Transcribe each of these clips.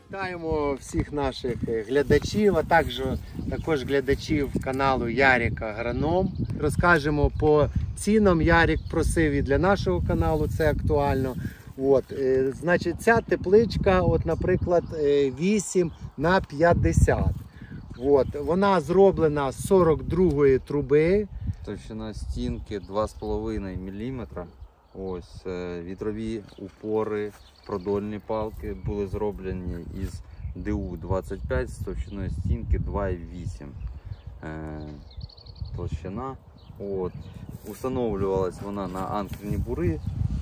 Вітаємо всіх наших глядачів, а також глядачів каналу Ярик Агроном. Розкажемо по цінам. Ярик просив і для нашого каналу, це актуально. Значить, ця тепличка, наприклад, 8х50. Вона зроблена з 42-ї труби. Товщина стінки 2,5 мм. Ось вітрові упори, продольні палки були зроблені із ДУ-25 з товщиною стінки 2,8 толщина. Установлювалась вона на анкерні бури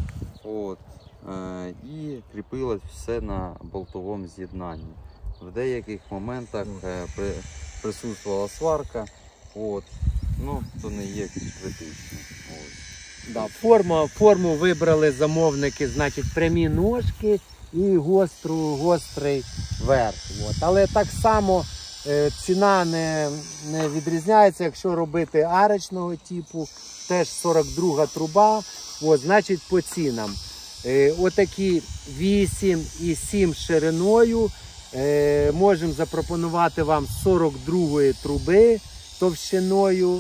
і кріпилось все на болтовому з'єднанні. В деяких моментах присутствувала сварка, то не є критично. Да, форму вибрали замовники, значить, прямі ножки і гострий верх. Але так само ціна не відрізняється, якщо робити арочного типу, теж 42 труба, значить по цінам. Отакі 8,7 шириною, можемо запропонувати вам 42 труби товщиною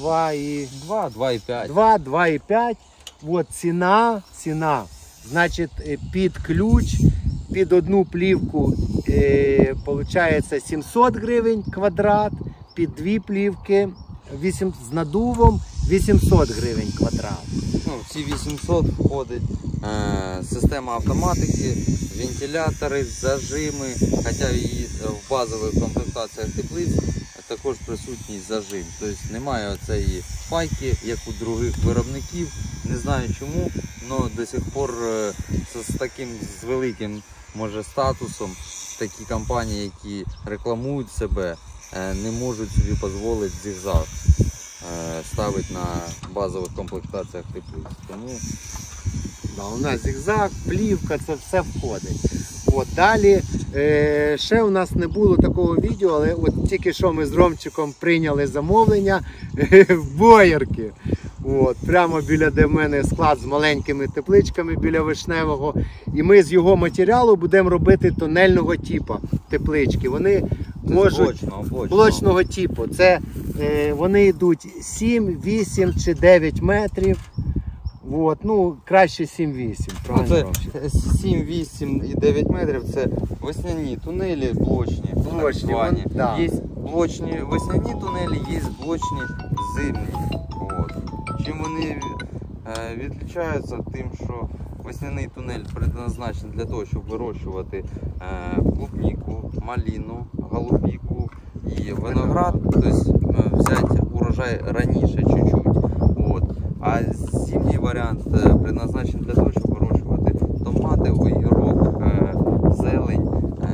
2,5. Ціна. Значить, під ключ, під одну плівку, виходить 700 гривень квадрат, під дві плівки з надувом 800 гривень квадрат. В ці 800 входить система автоматики, вентилятори, зажими, хоча і в базових комплектаціях теплиць також присутній зажим. Тобто немає оцеї файки, як у других виробників. Не знаю чому, але до сих пор з великим статусом такі компанії, які рекламують себе, не можуть собі дозволити зігзаг ставити на базових комплектаціях теплиць. Тому у нас зігзаг, плівка, це все входить. Далі ще у нас не було такого відео, але тільки що ми з Ромчиком прийняли замовлення в Боярки. Прямо біля де в мене склад з маленькими тепличками біля Вишневого. І ми з його матеріалу будемо робити тунельного типу теплички. Вони можуть блочного типу. Це вони йдуть 7, 8 чи 9 метрів. Краще 7-8. 7-8 і 9 метрів це весняні тунелі блочні. Є блочні весняні тунелі, є блочні зимні. Чим вони відрізняються? Тим, що весняний тунель предназначений для того, щоб вирощувати клубніку, малину, голубіку і виноград, тобто взяти урожай раніше чуть-чуть. А зимній варіант предназначений для того, щоб вирощувати томати, огірок, зелень,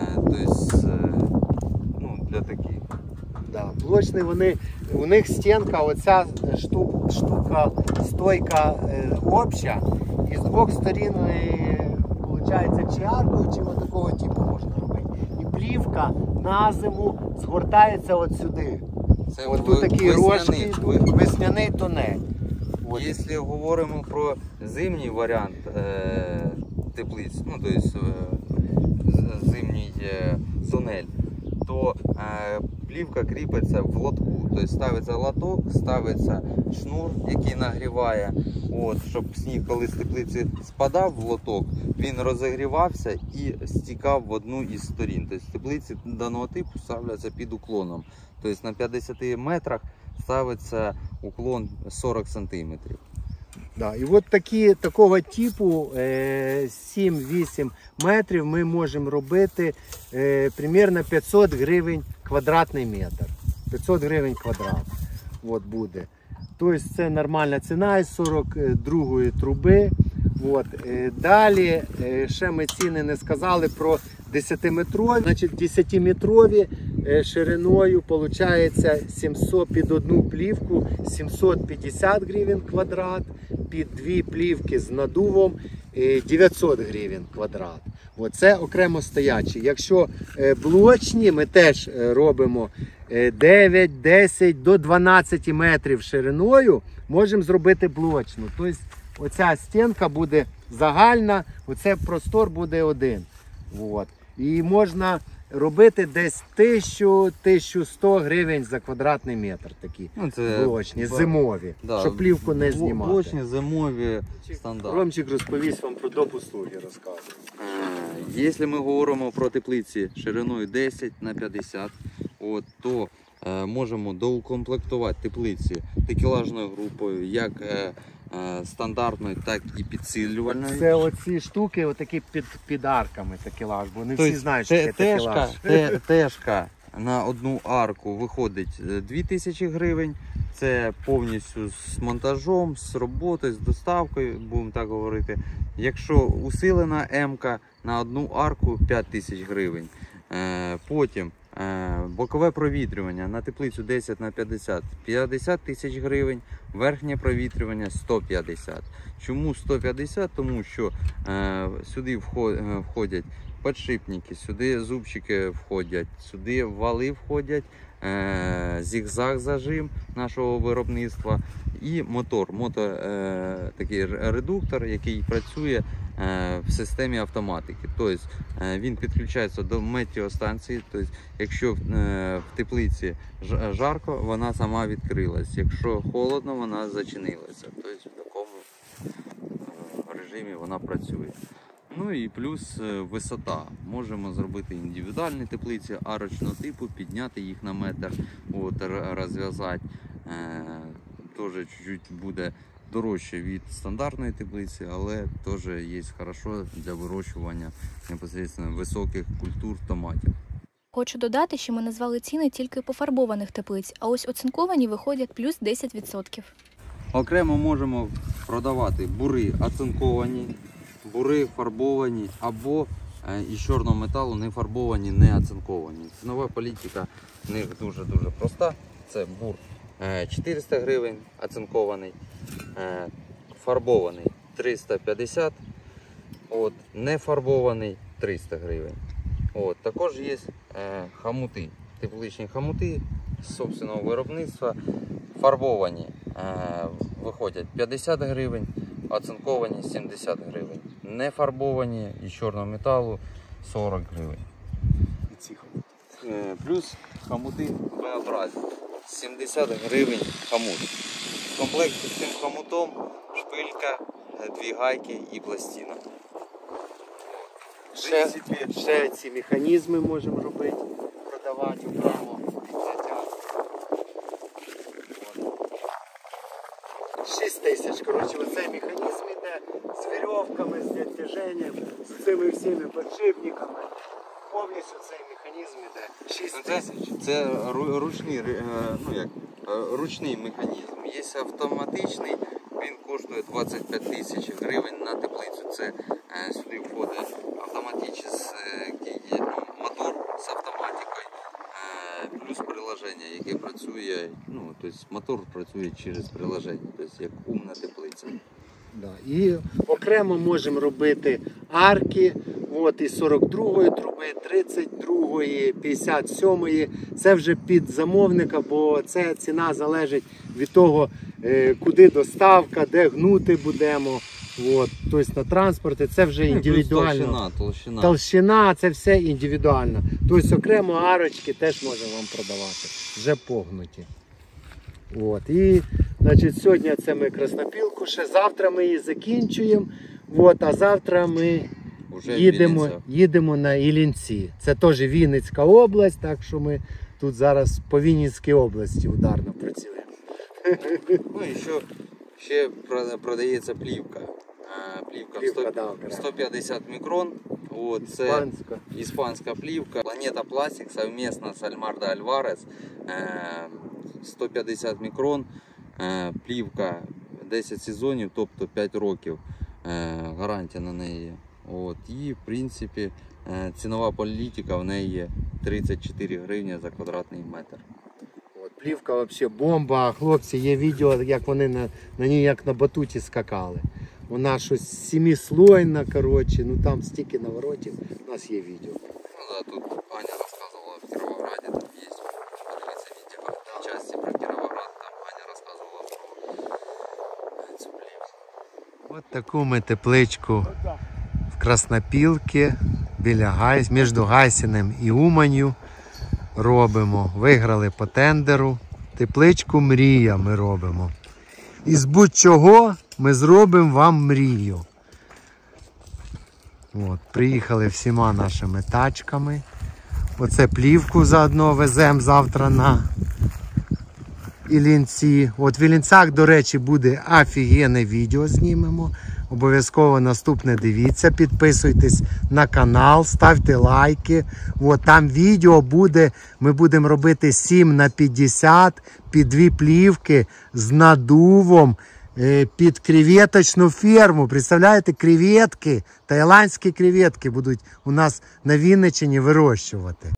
для таких. Блочні у них стінка, оця штука, стойка обща, і з двох сторін, виходить, чи аркою, чи такого типу можна робити. І плівка на зиму згортається от сюди. Це тут такі рожки, весняний тунель. Якщо говоримо про зимній варіант теплиць, зимній тунель, то плівка кріпиться в лотку, тобто ставиться лоток, ставиться шнур, який нагріває, щоб сніг, коли з теплиці спадав в лоток, він розігрівався і стікав в одну із сторін. Тобто теплиці даного типу ставляться під уклоном, тобто на 50 метрах ставиться уклон 40 см. І такого типу 7-8 метрів ми можемо робити приблизно 500 гривень квадратний метр. 500 гривень квадрат буде. Тобто це нормальна ціна із 42-ї труби. Далі ще ми ціни не сказали про 10-метрові. Значить, 10-метрові шириною виходить 700 під одну плівку 750 гривень квадрат, під дві плівки з надувом 900 гривень квадрат. Це окремо стоячі. Якщо блочні, ми теж робимо 9, 10 до 12 метрів шириною, можемо зробити блочну. Тобто оця стінка буде загальна, оце простор буде один. І можна робити десь 1000-1100 гривень за квадратний метр такі блочні, зимові, щоб плівку не знімати. Блочні, зимові, стандарт. Ромчик розповість вам про доп. Услуги, розказує. Якщо ми говоримо про теплиці шириною 10х50, то можемо доукомплектувати теплиці такелажною групою, як стандартною, так і підсилювальною. Це оці штуки, отакі під арками такелаж, бо не всі знають, що це такелаж. Тежка на одну арку виходить 2000 гривень. Це повністю з монтажом, з роботою, з доставкою, будемо так говорити. Якщо усилена М-ка на одну арку 5000 гривень. Потім бокове провітрювання на теплицю 10х50 50 тисяч гривень, верхнє провітрювання 150. Чому 150? Тому що сюди входять подшипники, сюди зубчики входять, сюди вали входять, зігзаг зажим нашого виробництва і мотор. Такий редуктор, який працює в системі автоматики. Тобто він підключається до метеостанції. Тобто, якщо в теплиці жарко, вона сама відкрилась. Якщо холодно, вона зачинилася. Тобто в такому режимі вона працює. Ну і плюс висота. Можемо зробити індивідуальні теплиці арочного типу, підняти їх на метр, розв'язати. Теж чуть-чуть буде дорожче від стандартної теплиці, але теж є хорошо для вирощування непосередньо високих культур томатів. Хочу додати, що ми назвали ціни тільки пофарбованих теплиць, а ось оцинковані виходять плюс 10%. Окремо можемо продавати бури оцинковані, бури фарбовані або із чорного металу не фарбовані, не оцинковані. Цінова політика в них дуже-дуже проста. Це бур 400 гривень оцинкований, фарбований 350, не фарбований 300 гривень. Також є хомути, тепличні хомути з собственного виробництва, фарбовані виходять 50 гривень, оцинковані 70 гривень, не фарбовані із чорного металу 40 гривень. Плюс хомути V-образні, 70 гривень хомут. В комплекті з цим хомутом шпилька, 2 гайки і пластина. Ще ці механізми можемо робити, продавати окремо. 6 тисяч, коротше, оцей механізм йде з вірьовками, з відтяженням, з цими всіми подшипниками. Повністю цей механізм йде 6 тисяч. Це ручний механізм. Є автоматичний, він коштує 25 тисяч гривень на теплицю. Це сюди входить автоматичний мотор з автоматикою, плюс приложення, яке працює, тобто мотор працює через приложення, тобто як умна теплиця. І окремо можемо робити арки, із 42-ї труби, 32-ї, 57-ї. Це вже під замовника, бо це ціна залежить від того, куди доставка, де гнути будемо. Тобто на транспорті це вже індивідуально. Толщина, це все індивідуально. Тобто окремо арочки теж можемо вам продавати, вже погнуті. І, значить, сьогодні це ми краснопілку, ще завтра ми її закінчуємо, а завтра ми їдемо на Іллінці. Це теж Вінницька область, так що ми тут зараз по Вінницькій області ударно працюємо. І ще продається плівка. Плівка 150 мікрон. Це іспанська плівка. Планета Пластик совместно з Альмардо Альварес. 150 мікрон, плівка 10 сезонів, тобто 5 років гарантія на неї. І в принципі цінова політика в неї є 34 гривні за квадратний метр. Плівка взагалі бомба, хлопці, є відео, як вони на ній як на батуті скакали. Вона щось 7-слойна, коротше, там стільки наворотів, у нас є відео. Тут Аня розказувала в Кіровограді, там є, подивіться відео в часті про Кіровоград, там Аня розказувала про цю плівку. Таку ми тепличку в Краснопілки, між Гайсинем і Уманью робимо. Виграли по тендеру. Тепличку «Мрія» ми робимо. Із будь-чого ми зробимо вам мрію. От, приїхали всіма нашими тачками. Оце плівку заодно веземо завтра на Іллінці. От в Іллінцях, до речі, буде офігенне відео знімемо. Обов'язково наступне дивіться, підписуйтесь на канал, ставте лайки. От там відео буде, ми будемо робити 7х50 під 2 плівки з надувом під креветочну ферму. Представляєте, креветки, таїландські креветки будуть у нас на Вінниччині вирощувати.